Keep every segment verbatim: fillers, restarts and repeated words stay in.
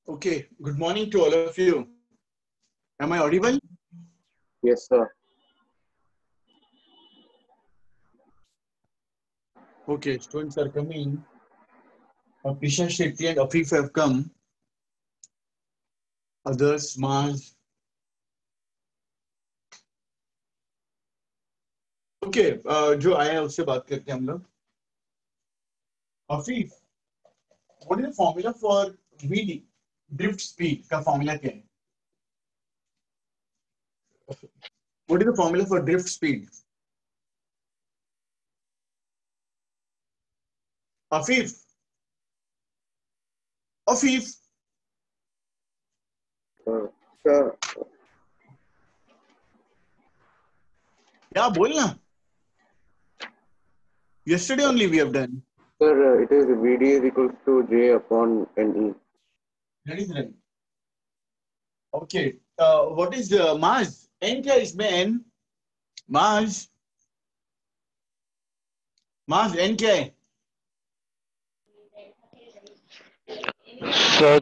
Okay, good morning to all of you. Am I audible? Yes, sir. Okay, students are coming. Uh, Prisha Shetty and Afif have come. Others, Mars. Okay, uh, जो आया है उससे बात करते हैं हम लोग. Afif, what is the formula for V D? Drift speed का formula क्या है? What is the formula for drift speed? Afif, Afif, Uh, sir, क्या बोलना? Yesterday only we have done. sir, uh, it is V D is equals to J upon N E. That is right. Okay, uh, what is uh, Mars? N क्या है इसमें N? Mars, Mars N क्या है? So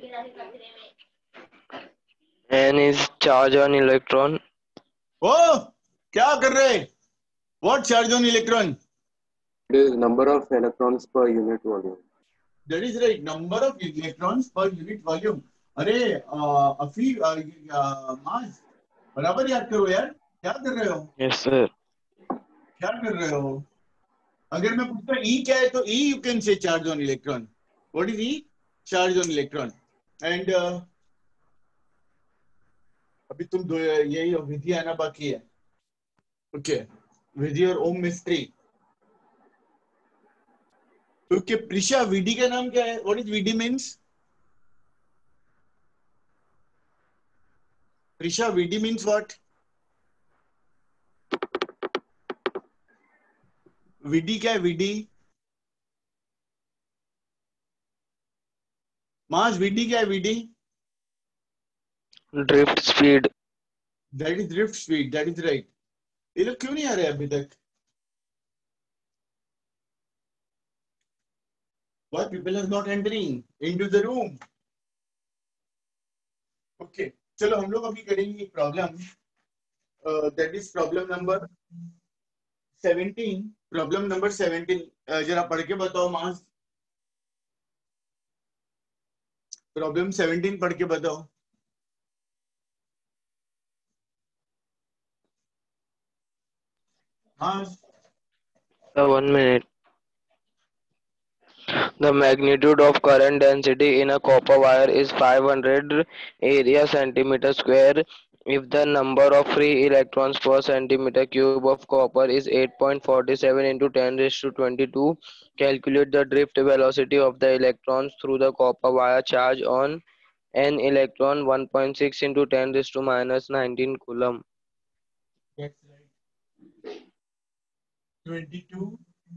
N is charge on electron. ओ क्या कर रहे? What charge on electron? It is number of electrons per unit volume. That is right. Number of electrons per unit volume. अरे अफी मास बराबर याद करो यार. क्या कर रहे हो? Yes, sir. क्या कर रहे हो? अगर मैं पूछता E क्या है तो E you can say charge on electron. What is E? Charge on electron. And uh, अभी तुम दो यही विधि आना बाकी है. Okay. विधि और ओम मिस्त्री. तो प्रिशा वीडी का नाम क्या है? What is V D means? Prisha, V D means what? V D क्या है? V D? Mass V D क्या है? V D? Drift speed. That is drift speed. That is right. ये लोग क्यों नहीं आ रहे अभी तक? Why people are not entering into the room? Okay. चलो हम लोग अभी करेंगे एक problem. That is problem number seventeen. Problem number seventeen. Uh, जरा पढ़ के बताओ मास. Problem seventeen पढ़ के बताओ. मास. Uh, one minute. The magnitude of current density in a copper wire is five hundred area centimeter square. If the number of free electrons per centimeter cube of copper is eight point four seven into ten raised to twenty-two, calculate the drift velocity of the electrons through the copper wire. Charge on n electron one point six into ten raised to minus nineteen coulomb. That's right. twenty-two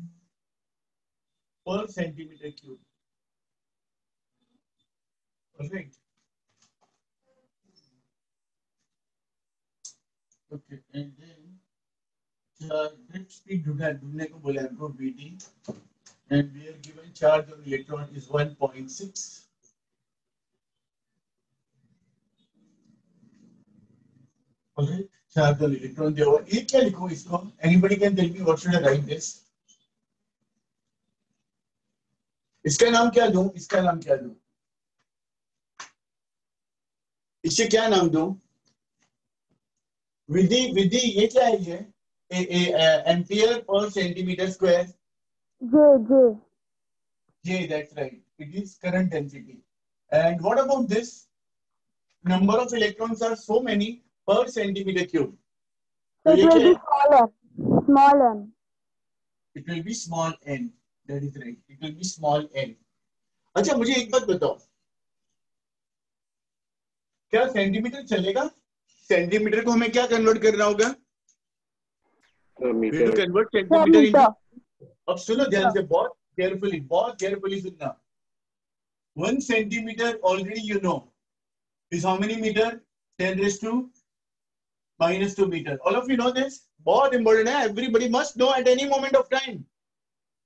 per centimeter cube. Perfect. Okay, and then uh, drift speed ढूंढने को बोला हमको V D, and we are given charge on electron is one point six. Okay, charge on electron दिया हुआ. ये क्या लिखूं इसको? Anybody can tell me what should I write this? इसका नाम क्या दूं? इसका नाम क्या दूं? इसे क्या नाम दूं? विधि विधि ये क्या है? ये A, A, ampere per centimeter square. J, J. J, that's right. It is current density. And what about this? Number of electrons are so many per centimeter cube. So It ये will क्या be है? small n. Small n. It will be small n. That is right. It will be small n. अच्छा मुझे एक बात बताओ. क्या centimetre चलेगा? सेंटीमीटर को हमें क्या कन्वर्ट करना होगा? Uh, We meter. have to convert centimeter into. Meter. अब सुनो ध्यान से, बहुत carefully, बहुत carefully सुनना. One centimeter already you know is how many meter? ten raised to minus two meter. All of you know this. बहुत important है. Everybody must know at any moment of time.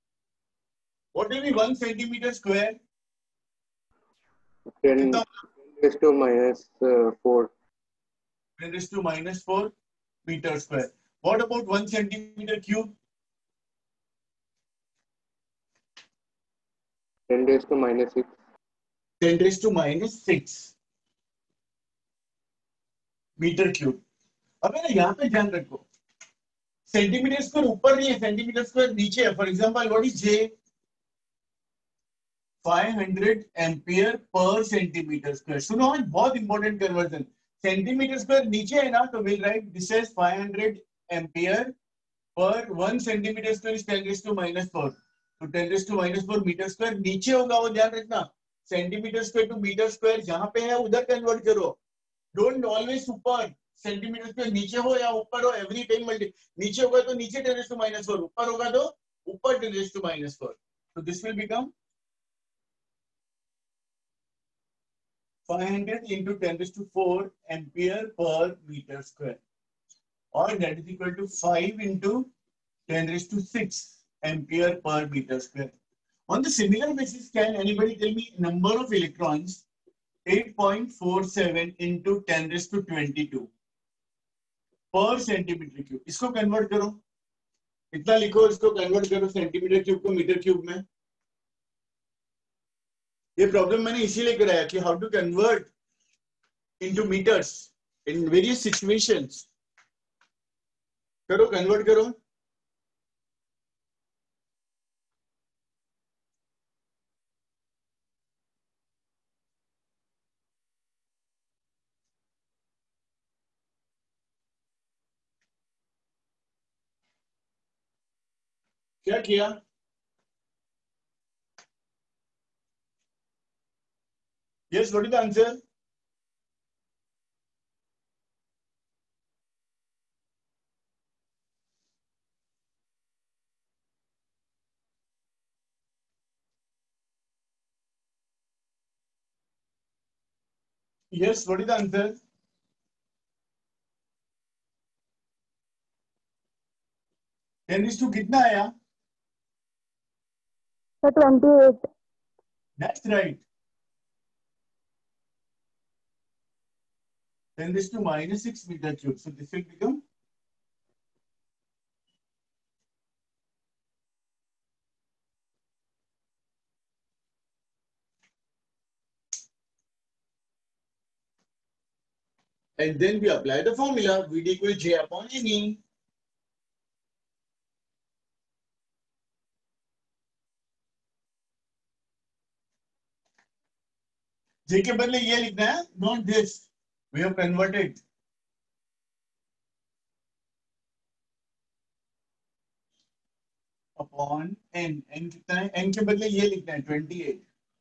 What will be one centimeter square? ten, कितना? raised to minus uh, four. ten raised to minus four meter square. What about one centimeter cube? ten raised to minus six. ten raised to minus six meter cube. अब है ना यहाँ पे ध्यान रखो, centimetre square ऊपर नहीं है, सेंटीमीटर स्क्वायर नीचे है. For example what is J? five hundred ampere per centimeter square. सुनो बहुत इंपॉर्टेंट कन्वर्जन. सेंटीमीटर स्क्वायर नीचे है ना, तो will write this is five hundred ampere per one centimeter square is ten raised to minus four. तो ten raised to minus four meter square नीचे होगा, वो ध्यान रखना. Centimeter square to meter square जहां पे है उधर कन्वर्ट करो. डोंट ऑलवेज ऊपर. सेंटीमीटर स्क्वायर नीचे हो या ऊपर हो, एवरी टाइम मल्टी. नीचे होगा तो नीचे ten raised to minus four, ऊपर होगा तो ऊपर ten raised to minus four. So this will become five hundred into ten raised to four ampere per meter square, or that is equal to five into ten raised to six ampere per meter square. On the similar basis, can anybody tell me number of electrons? eight point four seven into ten raised to twenty-two per centimeter cube. इसको convert करो, इतना लिखो, इसको convert करो centimeter cube को meter cube में. ये problem मैंने इसीलिए कराया कि how to convert into meters in various situations. करो, कन्वर्ट करो. क्या किया? Yes, what is the answer? Yes, what is the answer? ten raised to कितना आया? So twenty-eight. That's right. ten raised to minus six meter cube. So this will become and then we apply the formula V D equal J upon N E. J के बदले ये लिखना है, not this. We have converted. Upon N. N कितना है? N के बदले ये लिखना है twenty-eight.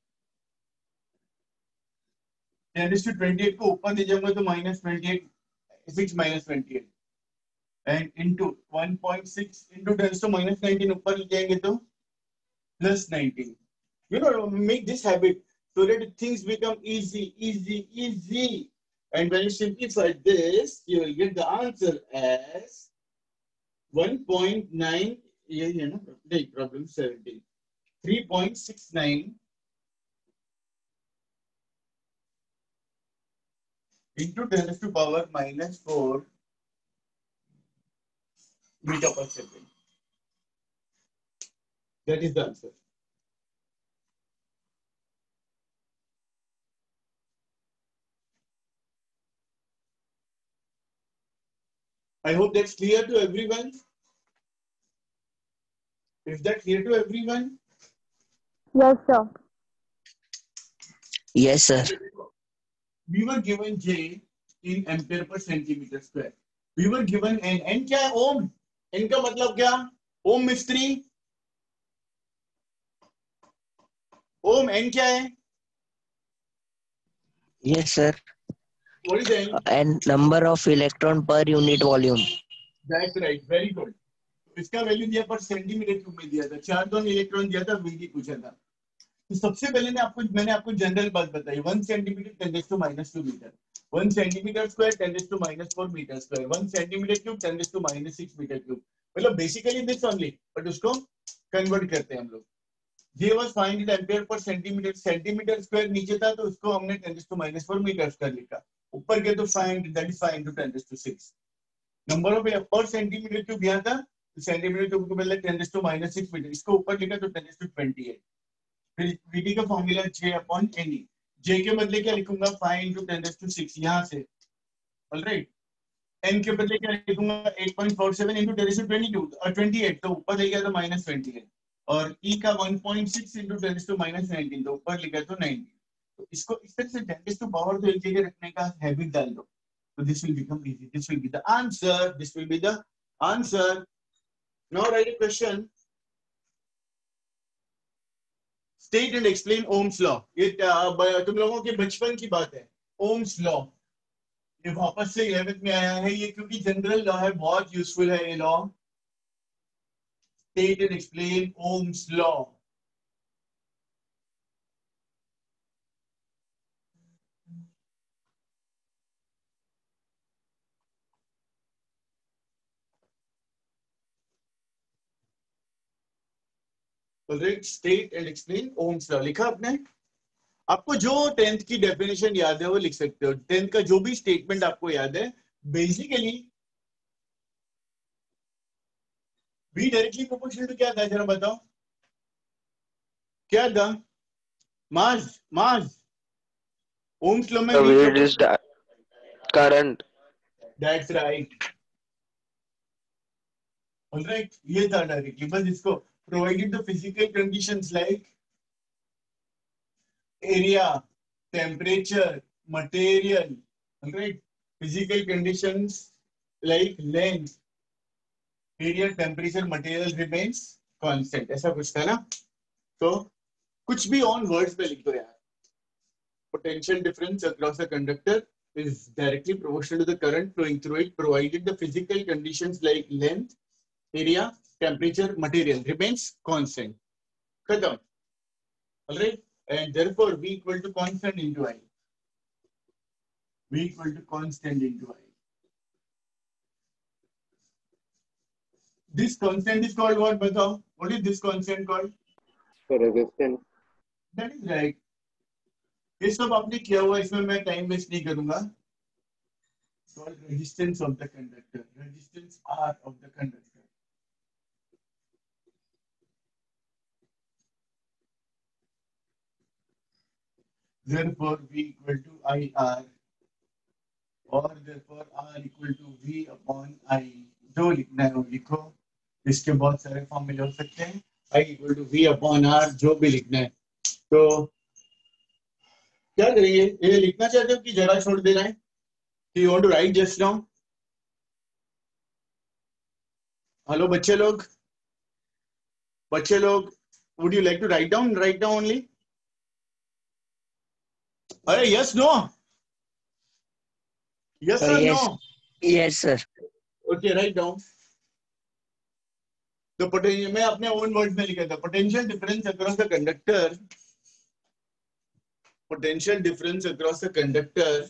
ten raised to twenty-eight को ऊपर ले जाऊंगा तो minus twenty-eight, six minus twenty-eight. And into one point six into ten raised to minus nineteen ऊपर ले जाएंगे तो plus nineteen. You know, make this habit so that things become easy, easy, easy. And when you simplify this, you will get the answer as one point nine, you know, the problem seventeen. three point six nine into ten raised to power minus four meter per second. That is the answer. I hope that's clear to everyone. Is that clear to everyone? Yes, sir. Yes, sir. We were given J in ampere per centimeter square. We were given N. N क्या है? ओम. N का मतलब क्या? ओम मिस्त्री. ओम N क्या है? Yes, sir. What is N? And number of electron per unit volume. That's right. Very good. इसका value दिया पर सेंटीमीटर क्यूब में दिया था. चार टन इलेक्ट्रॉन दिया था, वीडी पूछा था. तो सबसे पहले ने आपको मैंने आपको जनरल बात बताई. One centimeter ten raise to minus two meter. One centimeter square ten raise to minus four meter square. One centimeter cube ten raise to minus six meter cube. मतलब बेसिकली दिस ओनली, बट उसको कन्वर्ट करते हैं हम लोग. J was five hundred ampere per centimeter, centimeter square नीचे था तो उसको हमने ten to minus four meter कर लिखा, ऊपर गए तो five hundred, that is five into ten to six. Number of per centimeter cube यहाँ था तो सेंटीमीटर क्यूब को बदला ten to minus six meter, इसको ऊपर लिखा तो टेन टू ट्वेंटी एट। फिर वीडी का formula J upon N, J के बदले क्या लिखूंगा five into ten to six यहाँ से, ऑलराइट। एन के बदले क्या लिखूंगा eight point four seven into ten to twenty two और ट्वेंटी एट, तो ऊपर ले गया तो माइनस ट्वेंटी एट, और ई का one point six into ten to minus nineteen, तो ऊपर लिखा तो नाइनटीन। तो इसको इस तरह से टेन टू पावर तो एक जगह रखने का हैबिट डाल दो, तो this will become easy, this will be the answer, this will be the answer. Now write a question, state and explain Ohm's law. ये तुम लोगों के बचपन की बात है, ओम्स लॉ ये वापस से इलेवेंथ में आया है, ये क्योंकि जनरल लॉ है, बहुत यूजफुल है ये law. State and explain Ohm's law. State and explain Ohm's law लिखा आपने। आपको जो टेंथ की डेफिनेशन याद है वो लिख सकते हो, टेंथ का जो भी स्टेटमेंट आपको याद है। Basically V directly proportional to क्या था, जरा बताओ क्या था? Mass, mass. ओम्स लॉ में The V weight is the current. That's right, alright, ये था डायरेक्टली, बस इसको provided the physical conditions like area, temperature, material, right? Physical conditions like length, area, temperature, material remains constant. ऐसा कुछ था ना? तो कुछ भी on words पे लिख दो यार. Potential difference across a conductor is directly proportional to the current flowing through it, provided the physical conditions like length, area, temperature, material remains constant. खत्म. All right? And therefore V equal to constant into I. V equal to constant into I. This constant is called what, batao? What is this constant called? The resistance. That is right. ये सब आपने किया हुआ, इसमें मैं time waste नहीं करूंगा. Called resistance of the conductor. Resistance R of the conductor. Therefore, V equal to I R, or therefore R equal to V upon I. जो लिखना है वो लिखो, इसके बहुत सारे फॉर्मूले हो सकते हैं. I equal to V upon R, जो भी लिखना है. तो क्या करेंगे, ये लिखना चाहते हो कि जरा छोड़ देना है? You want to write just now? Hello बच्चे लोग, बच्चे लोग, would you like to write down, write down only? अरे yes, no? Yes Uh, or yes. no? Yes, sir. Okay, write down. The potential, मैं अपने own words में लिखा था. Potential difference across the conductor. Potential difference across the conductor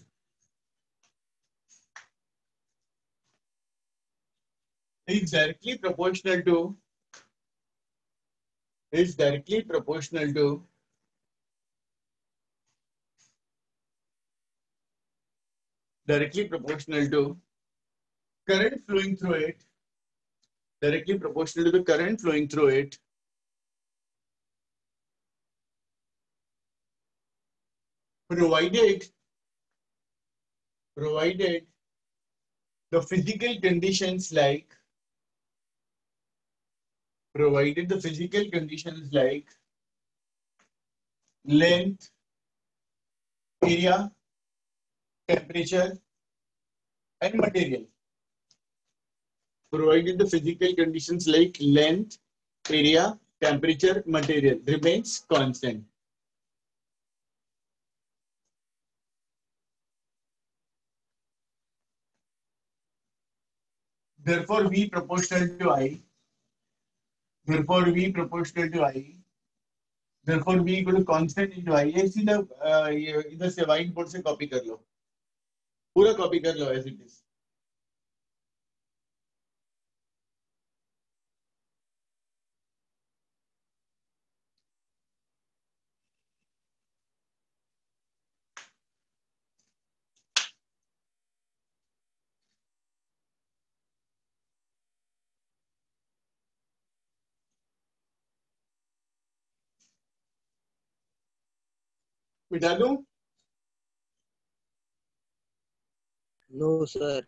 is directly proportional to is directly proportional to directly proportional to current flowing through it, directly proportional to the current flowing through it, provided provided the physical conditions like provided the physical conditions like length, area, temperature, and material. Provided the physical conditions like length, area, temperature, material remains constant. Therefore, V proportional to I. Therefore, V proportional to I. Therefore, V equal to constant into I. ये सीधा इधर से white board से copy कर लो, पूरा copy कर लो as it is. मिटा दूं? No, sir.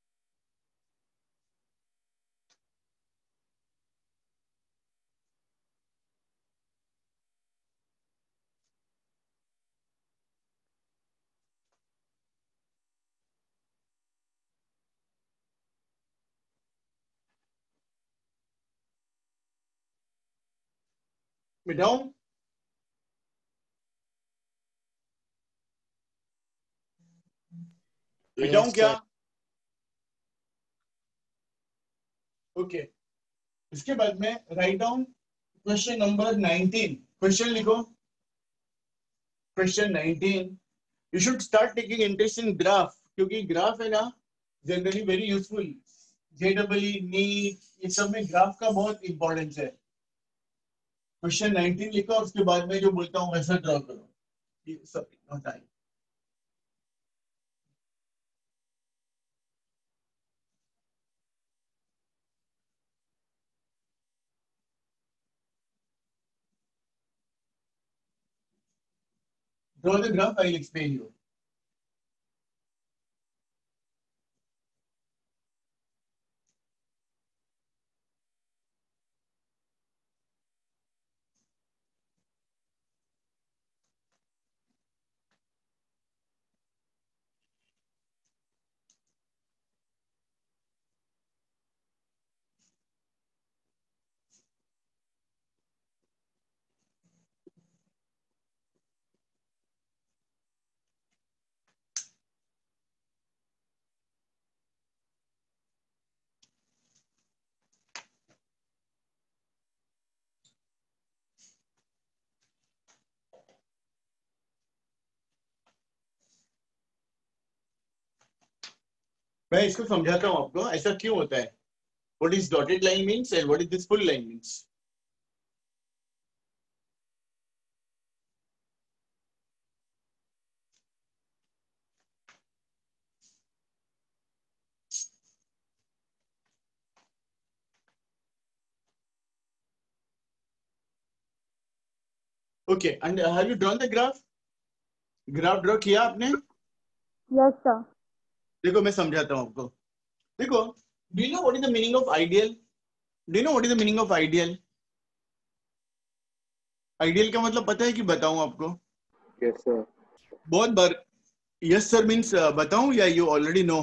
मिटाऊं? मिटाऊं Yes, क्या? sir. Okay okay. इसके बाद में write down question number nineteen. Question लिखो. Question nineteen. You should start taking interest in graph, क्योंकि ग्राफ है ना generally very useful. JW NEET ये सब में ग्राफ का बहुत इंपॉर्टेंस है. क्वेश्चन नाइनटीन लिखो और उसके बाद में जो बोलता हूँ वैसा ड्रॉ करो. Sorry not I. Draw the graph, I'll explain you. मैं इसको समझाता हूँ आपको ऐसा क्यों होता है. What is dotted line means and what is this full line means. Okay, and have you drawn the graph? Graph draw किया आपने? Yes, sir. देखो मैं समझाता हूँ आपको. देखो, do you know what is the meaning of ideal? Do you know what is the meaning of ideal? Ideal का मतलब पता है कि बताऊं आपको? Yes, sir. बहुत बार yes sir means uh, बताऊं या you already know?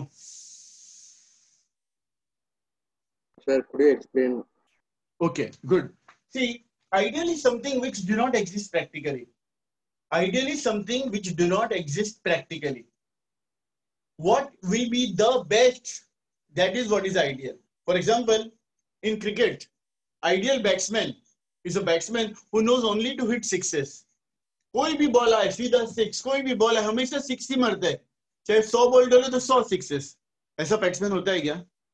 Sir, could you explain? Okay, good. See, ideal is something which do not exist practically. Ideal is something which do not exist practically. What will be the best? That is what is ideal. For example, in cricket, ideal batsman is a batsman who knows only to hit sixes. कोई भी ball आए सीधा six, कोई भी ball है हमेशा six ही मारता है, चाहे सौ बॉल डालो तो सौ सिक्सेस. ऐसा बैट्समैन होता है क्या?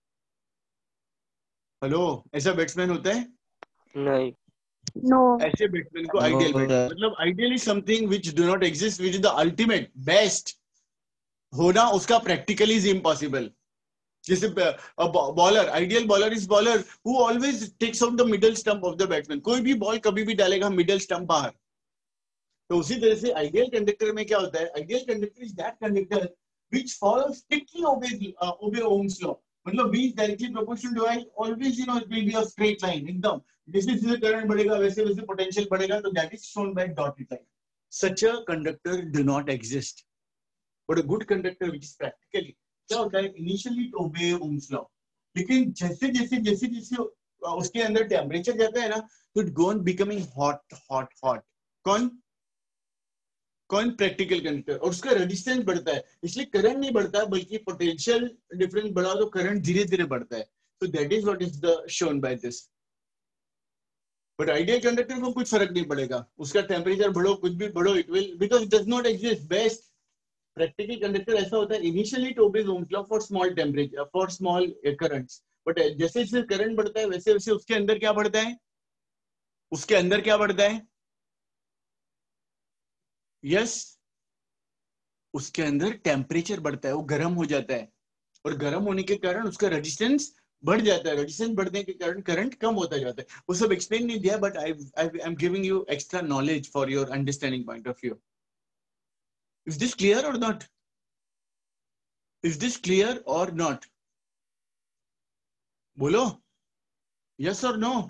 हेलो, ऐसा बैट्समैन होता है? नहीं. No. ऐसे बैट्समैन को आइडियल बैट्समैन मतलब ideal is something which do not exist, which is the ultimate best. होना उसका प्रैक्टिकली इज इम्पॉसिबल. जैसे bowler, ideal bowler is bowler who always takes out the middle stump of the batsman. कोई भी ball कभी भी डालेगा middle stump बाहर. तो उसी तरह से आइडियल कंडक्टर में क्या होता है? Ideal conductor is that conductor which follows strictly obey obey Ohm's law. मतलब V is directly proportional to I, always you know it will be a straight line एकदम. जैसे जैसे करंट बढ़ेगा वैसे वैसे पोटेंशियल बढ़ेगा. तो that is shown by dotted line. Such a conductor do not exist. But a good conductor which is practically क्या होता है? Initially to obey Ohm's law. लेकिन जैसे जैसे जैसे जैसे उसके अंदर टेम्परेचर जाता है ना, तो it go on becoming hot hot hot. कौन कौन प्रैक्टिकल कंडक्टर. और उसका रेजिस्टेंस बढ़ता है, इसलिए करंट नहीं बढ़ता बल्कि पोटेंशियल डिफरेंस बढ़ा तो करंट धीरे धीरे बढ़ता है. तो that is what is the shown by this. But ideal conductor को कुछ फर्क नहीं पड़ेगा, उसका टेम्परेचर बढ़ो कुछ भी बढ़ो, it will because it does not exist. Best practical conductor ऐसा होता है initially to obey Ohm's law for small temperature for small currents. But जैसे जैसे करंट बढ़ता है वैसे वैसे उसके अंदर क्या बढ़ता है? उसके अंदर क्या बढ़ता है? यस yes, उसके अंदर टेम्परेचर बढ़ता है, वो गर्म हो जाता है. और गर्म होने के कारण उसका रेजिस्टेंस बढ़ जाता है. रेजिस्टेंस बढ़ने के कारण करंट कम होता जाता है. वो सब एक्सप्लेन नहीं दिया, but I I am giving you extra knowledge for your understanding point of view. Is this clear or not? Is this clear or not? Bolo? Yes or no?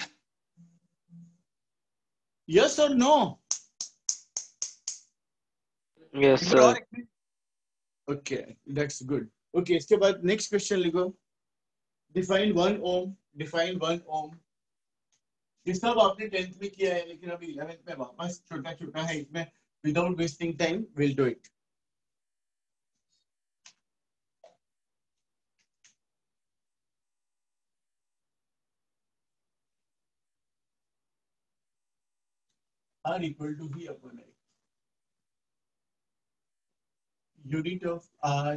Yes or no? Yes, एक बार और sir. एक- Okay, that's good. Okay, इसके बाद next question लिखो. Define one ohm. Define one ohm. ये सब आपने tenth में किया है, लेकिन अभी इलेवेंथ में वापस छोटा छोटा है इसमें. Without wasting time, we'll do it. R equal to V upon I. Unit of R,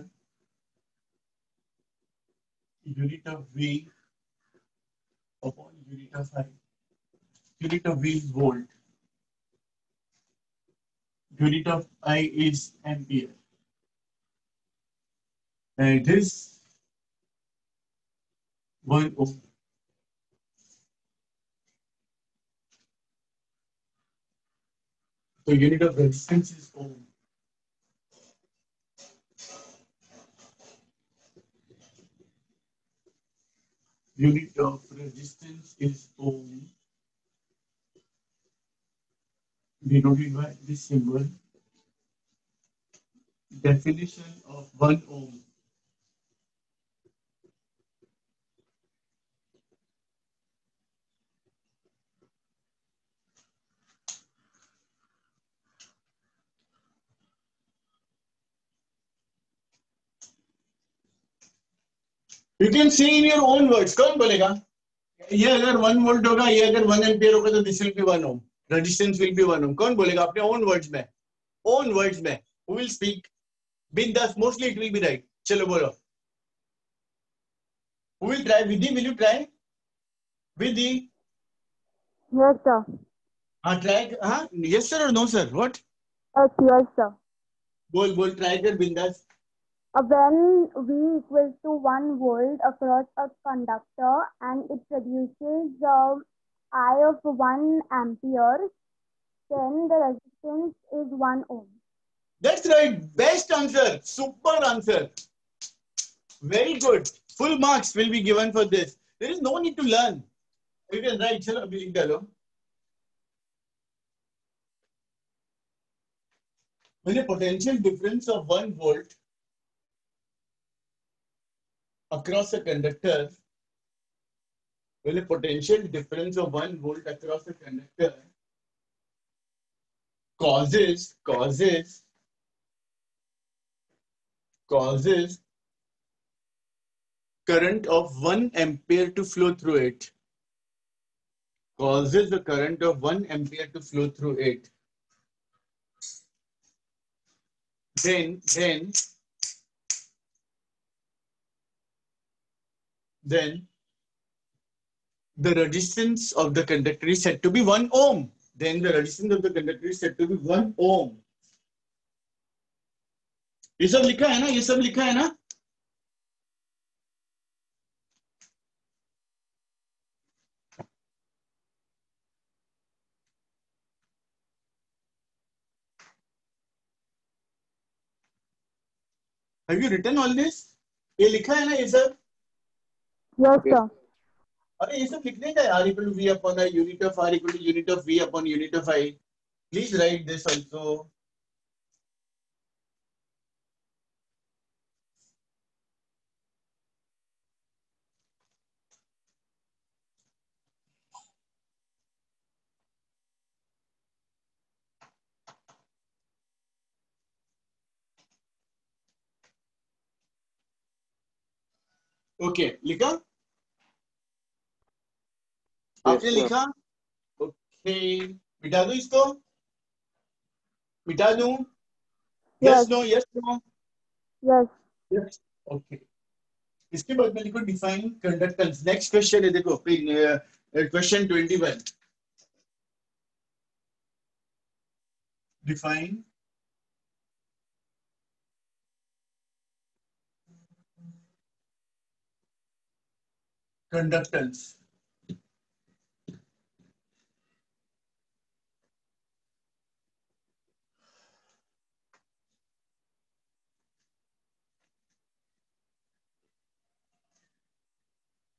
unit of V upon unit of I. Unit of V is volt. Unit of I is ampere. And it is one ohm. So unit of resistance is ohm. Unit of resistance is ohm. Denoted by this symbol. Definition of one ohm. You can say in your own words. कौन बोलेगा? ये अगर one volt होगा, ये अगर one ampere होगा, तो this will be one ohm. Resistance will be one ohm. कौन बोलेगा अपने own words में? Own words में. Who will speak? Bindas. Mostly it will be right. चलो बोलो. Who will try? Vidhi, will you try? Vidhi. Yes, sir. हाँ try. हाँ yes sir or no sir? What? Yes, yes, sir. बोल बोल try कर बिंदास. Uh, when V equals to one volt across a conductor and it produces uh, I of one ampere, then the resistance is one ohm. That's right. Best answer. Super answer. Very good. Full marks will be given for this. There is no need to learn. You can write. चलो अभी लिख डालो. When a potential difference of one volt across a conductor, when a potential difference of one volt across a conductor causes causes causes current of one ampere to flow through it. Causes the current of one ampere to flow through it. Then then then the resistance of the conductor is said to be one ohm. Then the resistance of the conductor is said to be one ohm. ये सब लिखा है ना? ये सब लिखा है ना? Have you written all this? ये लिखा है ना ये सब? Yes, Yes. sir. अरे ये सब लिखने का है. R equal to V upon I, unit of R equal to unit of V upon unit of I. Please write this also. Okay, लिखा? Yes, आपने sir. लिखा? Okay, मिटा दूं इसको? मिटा दूं? Yes, Yes. no, yes, no. Yes. Yes. Okay. इसके बाद में लिखो define conductance. Next question है देखो, question twenty-one. Define conductance.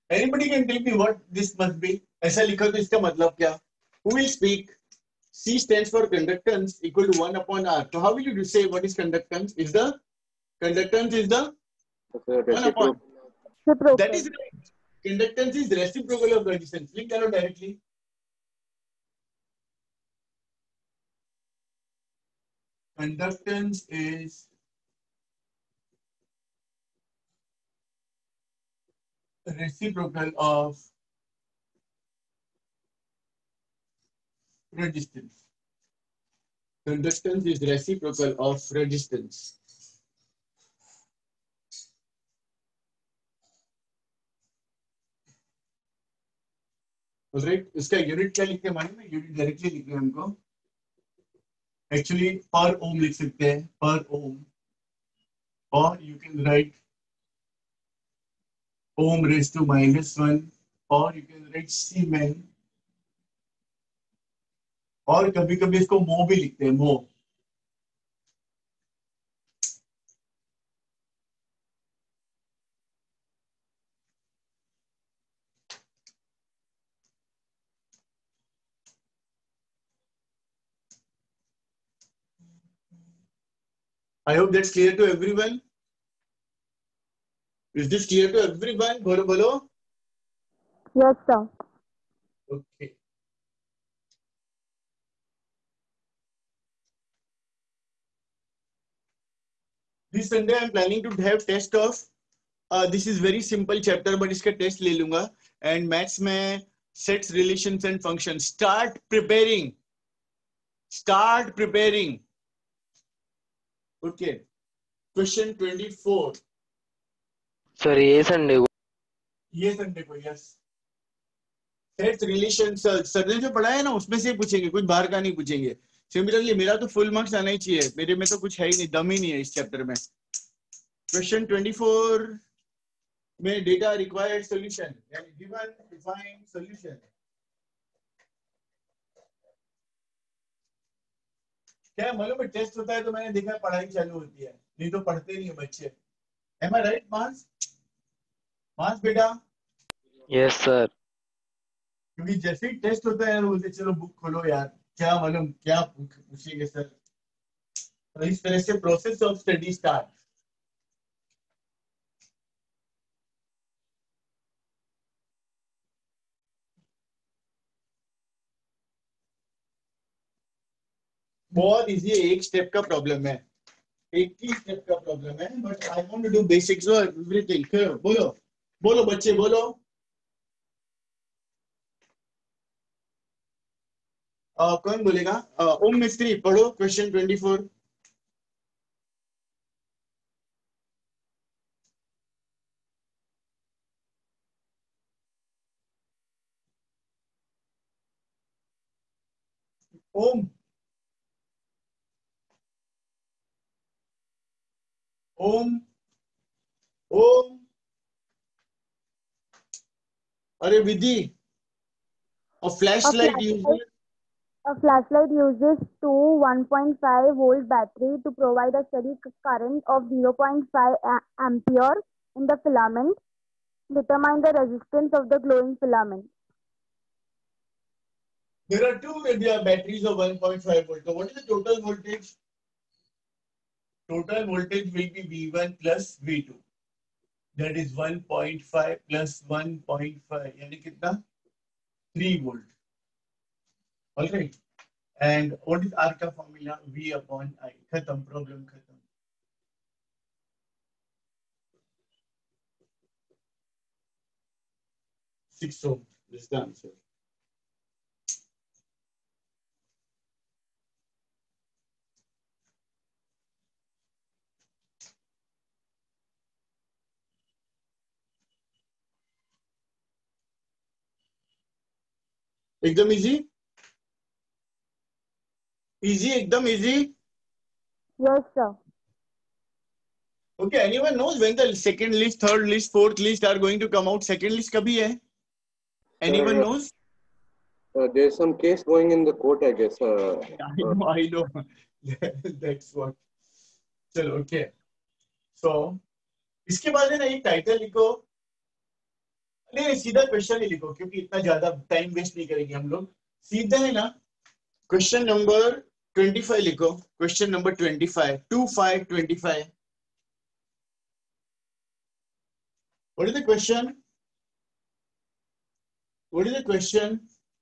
Anybody can tell me what this must be? ऐसा लिखा तो इसका मतलब क्या? Who will speak? C stands for conductance equal to one upon R. So how will you say what is conductance? Is the conductance is the one upon. That is right. Conductance is reciprocal of resistance. Link down directly. Conductance is reciprocal of resistance. Conductance is reciprocal of resistance. Alright, इसका unit क्या लिखते हैं मालूम है? Unit directly लिख रहे हैं हमको. Actually, per ohm लिख सकते हैं, per ohm, or you can write ohm raised to minus one, or you can write Siemens, और कभी कभी इसको मो भी लिखते हैं, मो. I hope that's clear to everyone. Is this clear to everyone? Bolo bolo. Yes, sir. Okay. This Sunday I'm planning to have test of. Uh, this is very simple chapter, but इसका test ले लूँगा. And maths में sets, relations and functions. Start preparing. Start preparing. Okay. Question twenty-four. Sir ये Sunday को ये Sunday को yes. Sets, relations, sir ने जो पढ़ा है ना उसमें से पूछेंगे, कुछ बाहर का नहीं पूछेंगे. Similarly, मेरा तो full marks आना ही चाहिए. मेरे में तो कुछ है ही नहीं, दम ही नहीं है इस चैप्टर में. Question twenty-four में data required solution, यानी given defined solution. क्या मालूम है टेस्ट होता है तो मैंने देखा पढ़ाई चालू होती है, नहीं तो पढ़ते नहीं है बच्चे. Am I right, Mars? Mars बेटा? Yes sir. क्योंकि जैसे ही टेस्ट होता है यार बोलते चलो बुक खोलो यार, क्या मालूम क्या पूछेंगे सर. तो इस तरह से प्रोसेस ऑफ स्टडी स्टार्ट. बहुत इजी है, एक स्टेप का प्रॉब्लम है, एक ही स्टेप का प्रॉब्लम है, but I want to do basics और एवरीथिंग. बोलो बोलो बच्चे बोलो. uh, कौन बोलेगा? uh, ओम मिस्त्री पढ़ो क्वेश्चन twenty-four. ओम ओम ओम अरे विधि, a flashlight uses A flashlight uses two one point five volt battery to provide a steady current of zero point five ampere in the filament. Determine the resistance of the glowing filament. there are two uh, batteries of one point five volt. So what is the total voltage? Total voltage will be V one plus V two. That is one point five plus one point five, यानी कितना? three volt. All right. And what is R का formula? V upon I. खत्म, problem खत्म. Six ohm. This is the answer. एकदम easy. Easy, एकदम easy. Yes, sir. Okay, anyone knows when the second list, third list, fourth list are going to come out? Second list कभी है? Anyone Uh, knows? Uh, there's some case going in the court, I guess. Uh, I know, I know. That's what. चलो, okay. So, इसके बाद है ना एक title लिखो. नहीं सीधा क्वेश्चन ही लिखो क्योंकि इतना ज्यादा टाइम वेस्ट नहीं करेंगे हम लोग. सीधा है ना. क्वेश्चन नंबर ट्वेंटी फाइव लिखो. Question number twenty five. Two five twenty five. What is the question? What is the question?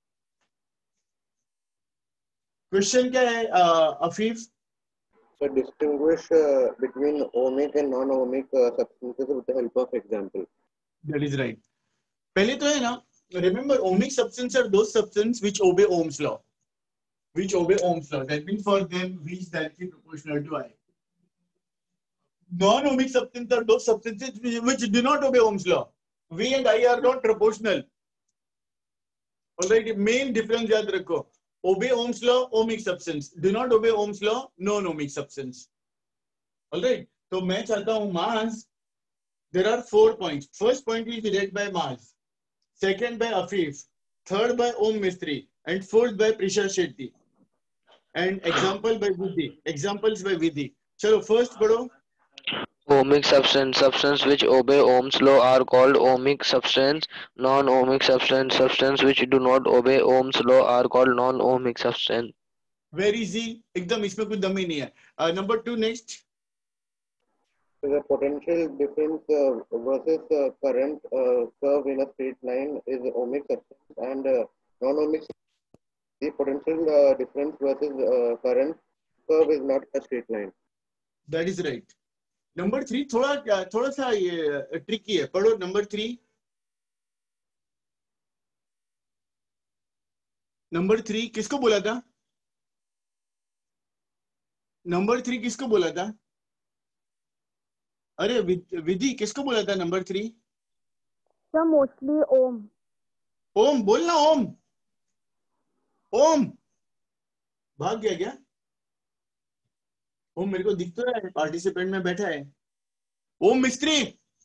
Question क्या है Afif? So distinguish uh, between ohmic and non-ohmic uh, substances with the help of example. That is right. पहले तो है ना. Remember, ohmic substances are those substances which obey Ohm's law. Which obey Ohm's law. That means for them, V is directly proportional to I. Non-ohmic substances are those substances which, which do not obey Ohm's law. V and I are not proportional. Alright, main difference याद रखो. Obey Ohm's law, ohmic substance. Do not obey Ohm's law, non-ohmic substance. Alright. So मैं चाहता हूँ mass. There are four points. First point is read by Mars. Second by Afif. Third by Om Mistry. And fourth by Prisha Shetty. And example by Vidhi. Examples by Vidhi. Chalo, first पढ़ो. Ohmic substance. Substance which obey Ohm's law are called ohmic substance. Non-ohmic substance. Substance which do not obey Ohm's law are called non-ohmic substance. Very easy. एकदम इसमें कुछ दम ही नहीं है. Uh, number two next. So the potential difference uh, versus uh, current uh, curve in a straight line is ohmic substance, and uh, non-ohmic. The potential uh, difference versus uh, current curve is not a straight line. That is right. Number three थोड़ा थोड़ा सा ये tricky है. पढ़ो number three. Number three किसको बोला था? Number three किसको बोला था? अरे विधि किसको बोला था number three? Sir mostly ohm. Ohm बोलना. ओम ओम भाग गया क्या? ओम मेरे को दिख तो रहा है, पार्टिसिपेंट में बैठा है. ओम मिस्त्री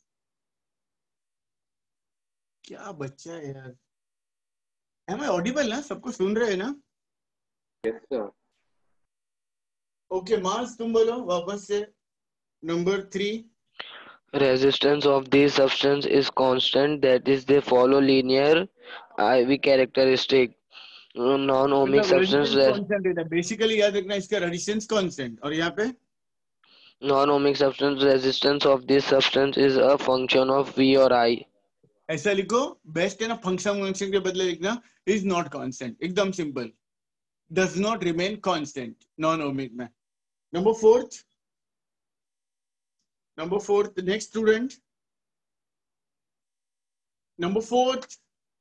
क्या बच्चा है यार. एम आई ऑडिबल ना? सबको सुन रहे हैं ना? Yes sir. ओके मार्स तुम बोलो वापस से. Number three. Resistance of these substances is constant, that is they follow linear I V characteristic. Non-ohmic substance constant. Basically याद रखना इसका रेजिस्टेंस कांस्टेंट. और यहाँ पे non-ohmic substance resistance of this substance is a function of V or I. ऐसा लिखो. Best है ना. फंक्शन फंक्शन के बदले लिखना इज नॉट कांस्टेंट. एकदम simple. Does not remain constant non ohmic में. Number fourth. Number fourth, the next student. Number fourth.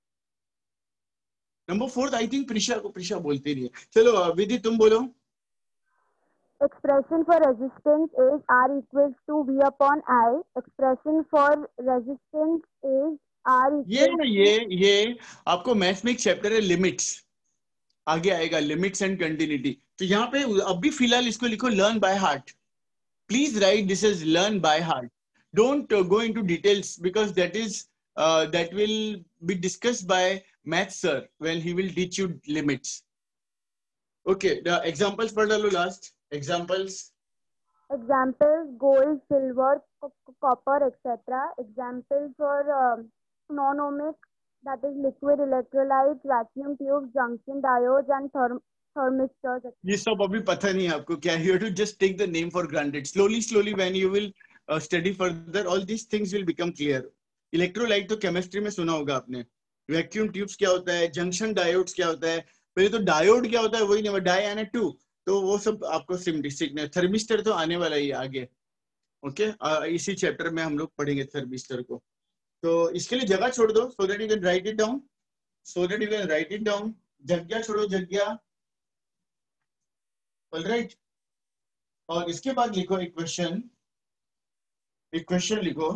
Number fourth, I think Prisha को Prisha बोलती नहीं है. चलो विधि तुम बोलो. Expression for resistance is R equals to V upon I. Expression for resistance is R equals ये ये ये आपको मैथ्स में एक चैप्टर है लिमिट्स. आगे आएगा लिमिट्स एंड कंटिन्यूटी. तो यहाँ पे अभी फिलहाल इसको लिखो learn by heart. Please write this as learn by heart. Don't uh, go into details because that is uh, that will be discussed by math sir when he will teach you limits. Okay, the examples पढ़ लो last. Examples. Examples: gold, silver, copper, et cetera. Examples for uh, non-ohmic, that is liquid electrolytes, vacuum tubes, junction diodes, and therm thermistors. ये सब अभी पता नहीं है आपको क्या. You have to just take the name for granted. Slowly, slowly, when you will uh, study further, all these things will become clear. Electrolyte तो chemistry में सुना होगा आपने. वैक्यूम ट्यूब्स क्या होता है, जंक्शन डायोड्स क्या होता है. पहले तो डायोड क्या होता है वही नहीं, डाई एन टू. तो वो सब आपको सीखना है. थर्मिस्टर तो आने वाला ही आगे. Okay okay? इसी चैप्टर में हम लोग पढ़ेंगे थर्मिस्टर को. तो इसके लिए जगह छोड़ दो so that you can write it down. So that you can write it down. जगह छोड़ो जगह. All right. और इसके बाद लिखो एक क्वेश्चन. एक क्वेश्चन लिखो.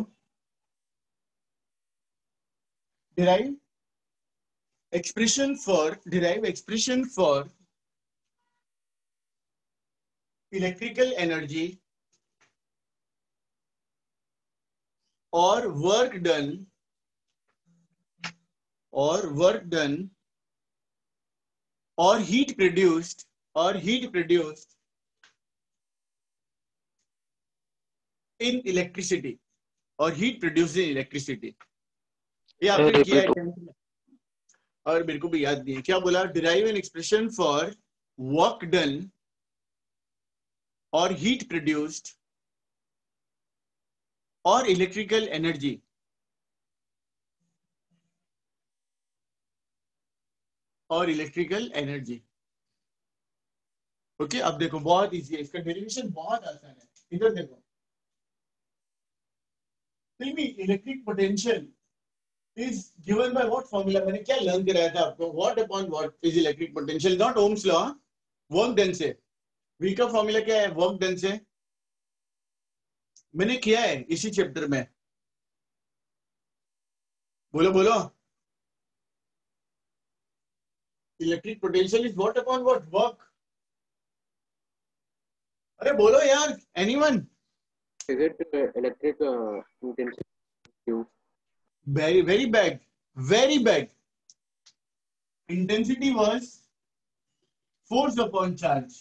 derive expression for derive expression for electrical energy or work done or work done or heat produced or heat produced in electricity or heat produced in electricity. ये आपने Repeat. किया है tenth में और मेरे को भी याद नहीं है क्या बोला. Derive an expression for work done और हीट प्रोड्यूस्ड और इलेक्ट्रिकल एनर्जी. और इलेक्ट्रिकल एनर्जी. ओके, अब देखो बहुत इजी है, इसका डेरिवेशन बहुत आसान है. इधर देखो, electric potential is given by what formula. मैंने क्या लर्न कराया था आपको. What upon what is electric potential, not Ohm's law. Work done से. V का फॉर्मूला क्या है वर्क डन से. मैंने किया है इसी चैप्टर में. बोलो बोलो. Electric potential is what upon what work. अरे बोलो यार, anyone. Is it uh, electric uh, intensity Q? Very very bad, very bad. Intensity was force upon charge.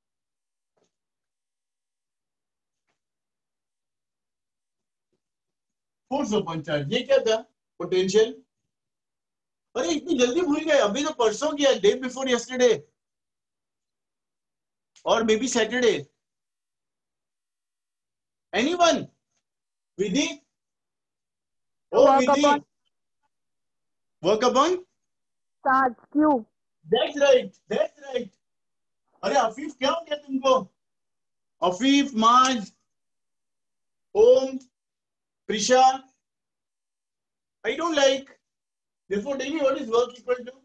Force upon charge. ये क्या था पोटेंशियल. अरे इतनी जल्दी भूल गए, अभी तो परसों किया, डे बिफोर यस्टरडे और maybe Saturday. Anyone. Vidhi. ओ Vidhi. Work upon charge Q. That's right, that's right. अरे अफीफ क्या हो गया तुमको. अफीफ, माज, ओम, Prisha. I don't like. Therefore, tell me what is work equal to.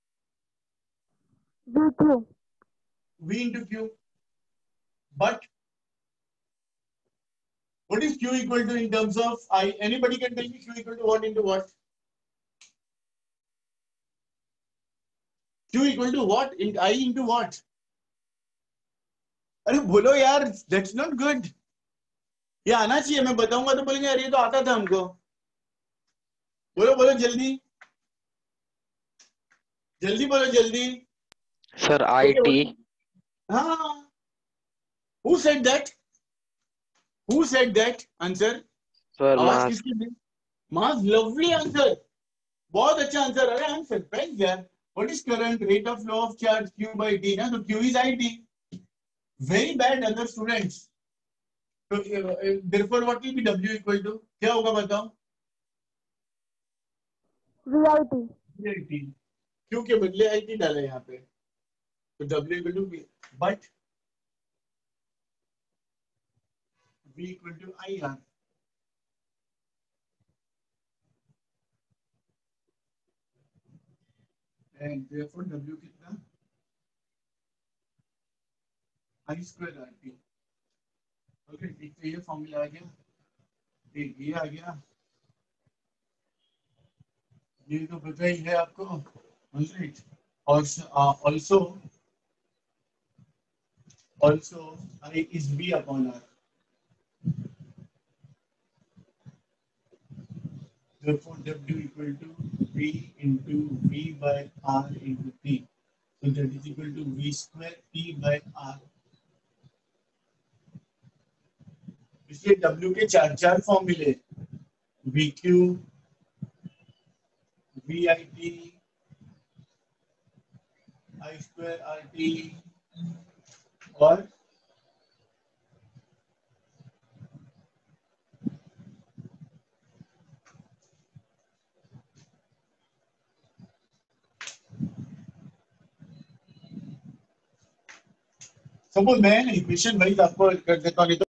V Q. V into Q. But what is Q equal to in terms of I? Anybody can tell me Q equal to what into what? Q equal to what? In I into what? अरे बोलो यार, that's not good. ये आना चाहिए, मैं बताऊंगा तो बोलेंगे अरे ये तो आता था हमको. बोलो बोलो जल्दी, जल्दी बोलो जल्दी. Sir, I T. हाँ. Who said that? Who said that? Answer. Sir, आवाज mass. किसकी दी? मास. लवली आंसर, बहुत अच्छा आंसर. अरे आई एम सरप्राइज्ड यार. What is current rate of flow of charge Q by T ना, तो Q is I T. Very bad other students. तो therefore what will be W equal to? क्या होगा बताओ. V I T. V I T. Q के बदले I T डाला यहाँ पे, तो W equal to V. But V equal to I R. And therefore W कितना? I square R T. Okay, एक तो ये फॉर्मूला आ गया, एक ये आ गया, ये तो पता ही है आपको. Also also I is V upon R. Therefore W equal to V into V by R into T. So that is equal to V square T by R. इसलिए W के चार चार फॉर्म मिले. V Q, V I T, I square R T और suppose मैं equation wise आपको कर देता हूँ.